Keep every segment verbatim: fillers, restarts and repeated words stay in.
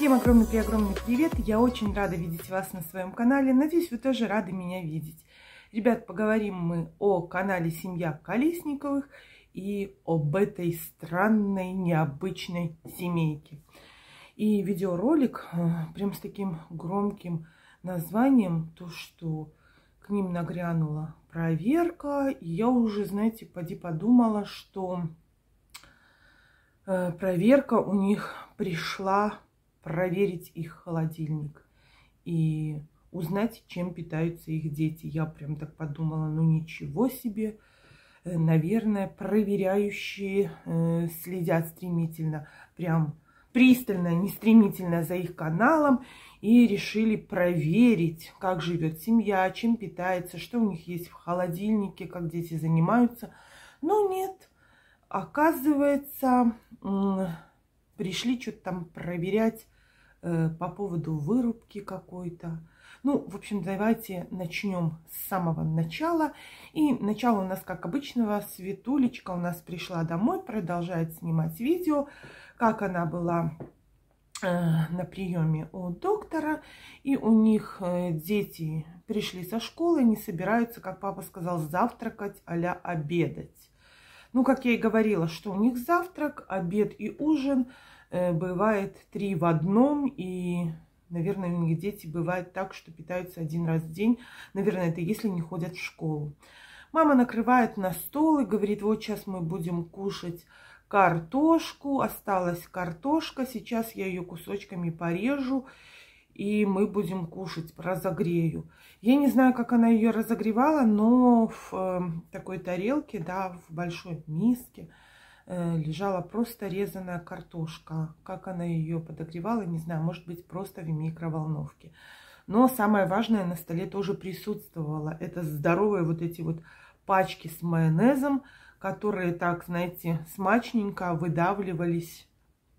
Всем огромный-преогромный привет! Я очень рада видеть вас на своем канале. Надеюсь, вы тоже рады меня видеть. Ребят, поговорим мы о канале «Семья Колесниковых» и об этой странной, необычной семейке. И видеоролик прям с таким громким названием, то, что к ним нагрянула проверка. И я уже, знаете, поди подумала, что проверка у них пришла проверить их холодильник и узнать, чем питаются их дети. Я прям так подумала, ну ничего себе. Наверное, проверяющие э, следят стремительно, прям пристально, не стремительно за их каналом и решили проверить, как живет семья, чем питается, что у них есть в холодильнике, как дети занимаются. Но нет, оказывается, э, пришли что-то там проверять э, по поводу вырубки какой-то. Ну, в общем, давайте начнем с самого начала. И начало у нас, как обычно, Светулечка у нас пришла домой, продолжает снимать видео, как она была э, на приеме у доктора. И у них э, дети пришли со школы, они собираются, как папа сказал, завтракать а-ля обедать. Ну, как я и говорила, что у них завтрак, обед и ужин э, бывает три в одном. И, наверное, у них дети бывает так, что питаются один раз в день. Наверное, это если не ходят в школу. Мама накрывает на стол и говорит, вот сейчас мы будем кушать картошку. Осталась картошка, сейчас я ее кусочками порежу. И мы будем кушать, разогрею. Я не знаю, как она ее разогревала, но в э, такой тарелке, да, в большой миске э, лежала просто резаная картошка. Как она ее подогревала, не знаю, может быть, просто в микроволновке. Но самое важное, на столе тоже присутствовало. Это здоровые вот эти вот пачки с майонезом, которые так, знаете, смачненько выдавливались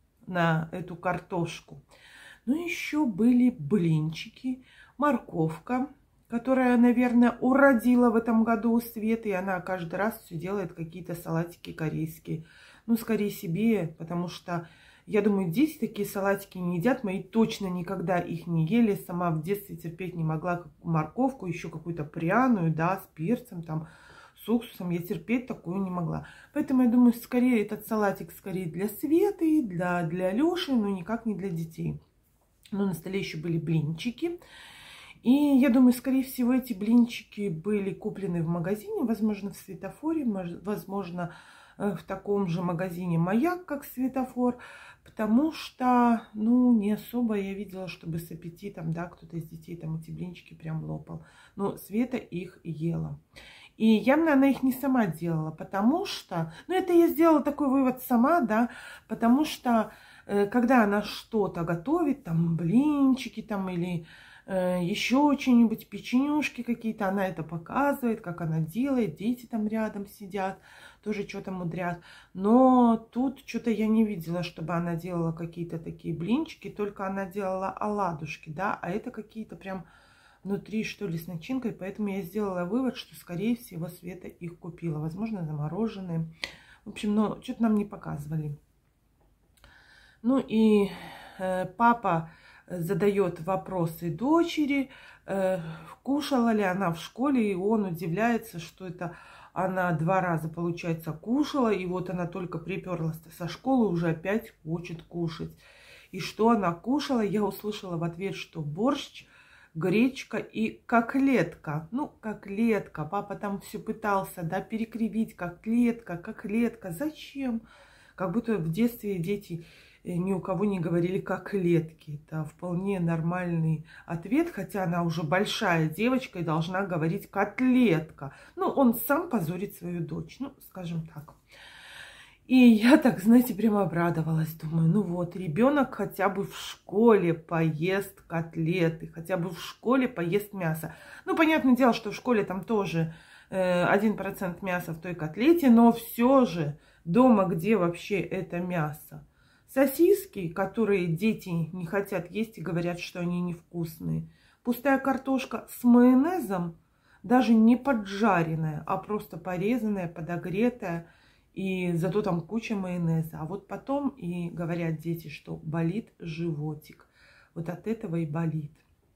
на эту картошку. Ну, еще были блинчики, морковка, которая, наверное, уродила в этом году у Светы. И она каждый раз все делает какие-то салатики корейские. Ну, скорее себе, потому что, я думаю, дети такие салатики не едят. Мои точно никогда их не ели. Сама в детстве терпеть не могла морковку, еще какую-то пряную, да, с перцем, там, с уксусом. Я терпеть такую не могла. Поэтому, я думаю, скорее этот салатик скорее для Светы, для, для Леши, но никак не для детей. Но на столе еще были блинчики. И я думаю, скорее всего, эти блинчики были куплены в магазине. Возможно, в Светофоре. Возможно, в таком же магазине «Маяк», как Светофор. Потому что, ну, не особо я видела, чтобы с аппетитом, да, кто-то из детей там эти блинчики прям лопал. Но Света их ела. И явно она их не сама делала, потому что... Ну, это я сделала такой вывод сама, да, потому что... Когда она что-то готовит, там блинчики там или э, еще что-нибудь, печенюшки какие-то, она это показывает, как она делает, дети там рядом сидят, тоже что-то мудрят. Но тут что-то я не видела, чтобы она делала какие-то такие блинчики, только она делала оладушки, да, а это какие-то прям внутри, что ли, с начинкой, поэтому я сделала вывод, что, скорее всего, Света их купила, возможно, замороженные. В общем, но что-то нам не показывали. Ну и э, папа задает вопросы дочери, э, кушала ли она в школе, и он удивляется, что это она два раза, получается, кушала, и вот она только приперлась со школы, уже опять хочет кушать. И что она кушала, я услышала в ответ, что борщ, гречка и котлетка. Ну, котлетка, папа там все пытался, да, перекривить, котлетка, котлетка, зачем? Как будто в детстве дети... ни у кого не говорили котлетки. Это вполне нормальный ответ, хотя она уже большая девочка и должна говорить котлетка. Ну, он сам позорит свою дочь, ну, скажем так. И я так, знаете, прямо обрадовалась. Думаю, ну вот, ребенок хотя бы в школе поест котлеты, хотя бы в школе поест мясо. Ну, понятное дело, что в школе там тоже э, один процент мяса в той котлете, но все же дома, где вообще это мясо? Сосиски, которые дети не хотят есть и говорят, что они невкусные. Пустая картошка с майонезом, даже не поджаренная, а просто порезанная, подогретая. И зато там куча майонеза. А вот потом и говорят дети, что болит животик. вот от этого и болит.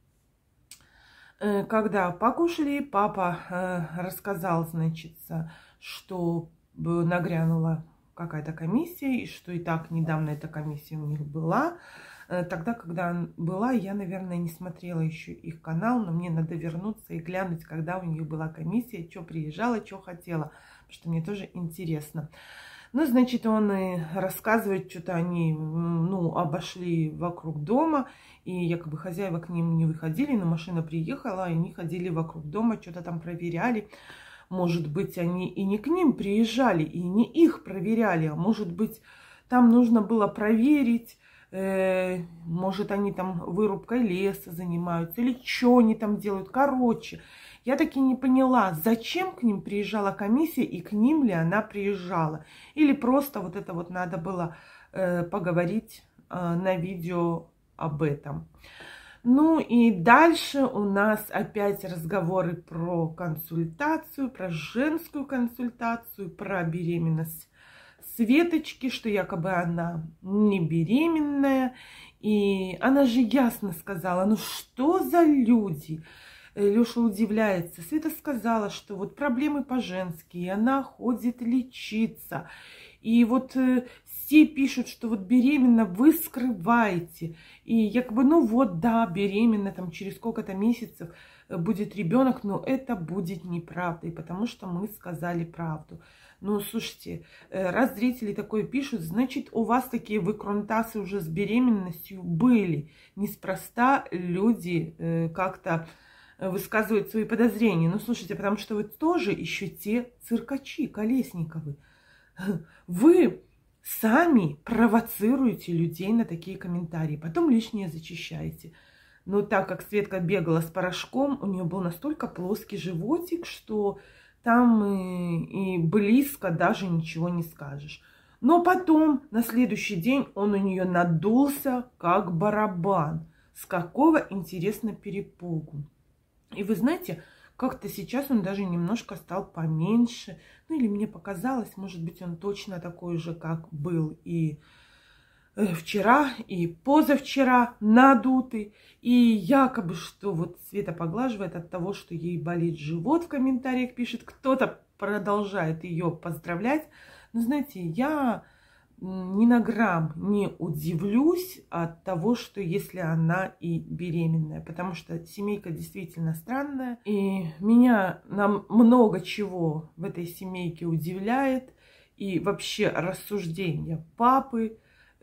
Когда покушали, папа рассказал, значит, что нагрянула какая-то комиссия, и что и так недавно эта комиссия у них была. Тогда, когда была, я, наверное, не смотрела еще их канал, но мне надо вернуться и глянуть, когда у них была комиссия, что приезжала, что хотела, потому что мне тоже интересно. Ну, значит, он и рассказывает, что-то они, ну, обошли вокруг дома, и якобы хозяева к ним не выходили, но машина приехала, и они ходили вокруг дома, что-то там проверяли. Может быть, они и не к ним приезжали, и не их проверяли, а может быть, там нужно было проверить, э, может, они там вырубкой леса занимаются, или что они там делают. Короче, я таки не поняла, зачем к ним приезжала комиссия, и к ним ли она приезжала. Или просто вот это вот надо было э, поговорить э, на видео об этом. Ну и дальше у нас опять разговоры про консультацию, про женскую консультацию, про беременность Светочки, что якобы она не беременная. И она же ясно сказала, ну что за люди? Леша удивляется. Света сказала, что вот проблемы по-женски, и она ходит лечиться. И вот э, все пишут, что вот беременна, вы скрываете. И якобы, ну вот, да, беременна, там через сколько-то месяцев будет ребенок, но это будет неправдой, потому что мы сказали правду. Ну, слушайте, раз зрители такое пишут, значит, у вас такие выкрунтасы уже с беременностью были. Неспроста люди э, как-то высказывают свои подозрения. Ну, слушайте, потому что вы тоже еще те циркачи Колесниковы. Вы сами провоцируете людей на такие комментарии, потом лишнее зачищаете. Но так как Светка бегала с порошком, у нее был настолько плоский животик, что там и, и близко даже ничего не скажешь. Но потом, на следующий день, он у нее надулся, как барабан. С какого, интересно, перепугу. И вы знаете, как-то сейчас он даже немножко стал поменьше. Ну, или мне показалось, может быть, он точно такой же, как был и вчера, и позавчера, надутый. И якобы, что вот Света поглаживает от того, что ей болит живот, в комментариях пишет. Кто-то продолжает ее поздравлять. Но знаете, я ни на грамм не удивлюсь от того, что если она и беременная. Потому что семейка действительно странная. И меня нам много чего в этой семейке удивляет. И вообще рассуждения папы.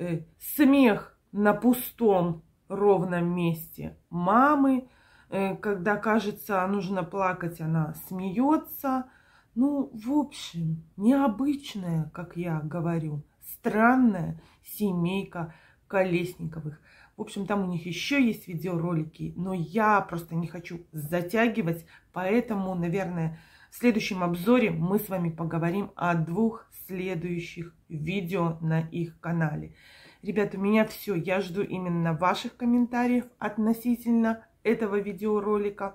Смех на пустом ровном месте мамы. Когда, кажется, нужно плакать, она смеется. Ну, в общем, необычная, как я говорю, странная семейка Колесниковых. В общем, там у них еще есть видеоролики, но я просто не хочу затягивать. Поэтому, наверное, в следующем обзоре мы с вами поговорим о двух следующих видео на их канале. Ребята, у меня все. Я жду именно ваших комментариев относительно этого видеоролика.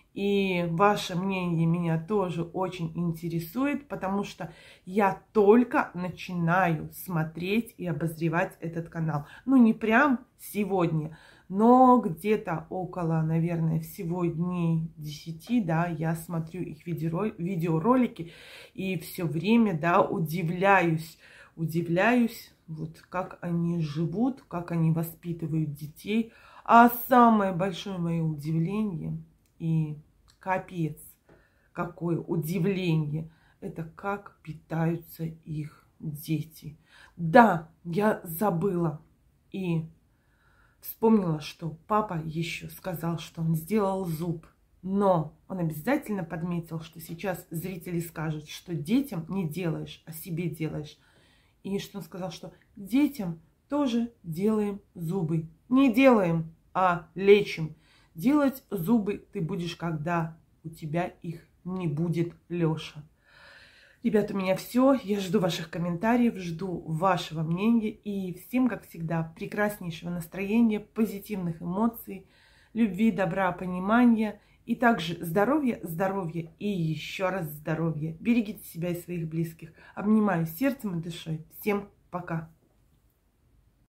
И ваше мнение меня тоже очень интересует, потому что я только начинаю смотреть и обозревать этот канал. Ну, не прям сегодня, но где-то около, наверное, всего дней десяти, да, я смотрю их видеоролики и все время, да, удивляюсь, удивляюсь, вот как они живут, как они воспитывают детей. А самое большое мое удивление и капец, какое удивление, это как питаются их дети. Да, я забыла и вспомнила, что папа еще сказал, что он сделал зуб. Но он обязательно подметил, что сейчас зрители скажут, что детям не делаешь, а себе делаешь. И что он сказал, что детям тоже делаем зубы. Не делаем, а лечим. Делать зубы ты будешь, когда у тебя их не будет, Леша. Ребята, у меня все. Я жду ваших комментариев, жду вашего мнения. И всем, как всегда, прекраснейшего настроения, позитивных эмоций, любви, добра, понимания. И также здоровья, здоровья и еще раз здоровья. Берегите себя и своих близких. Обнимаю сердцем и душой. Всем пока.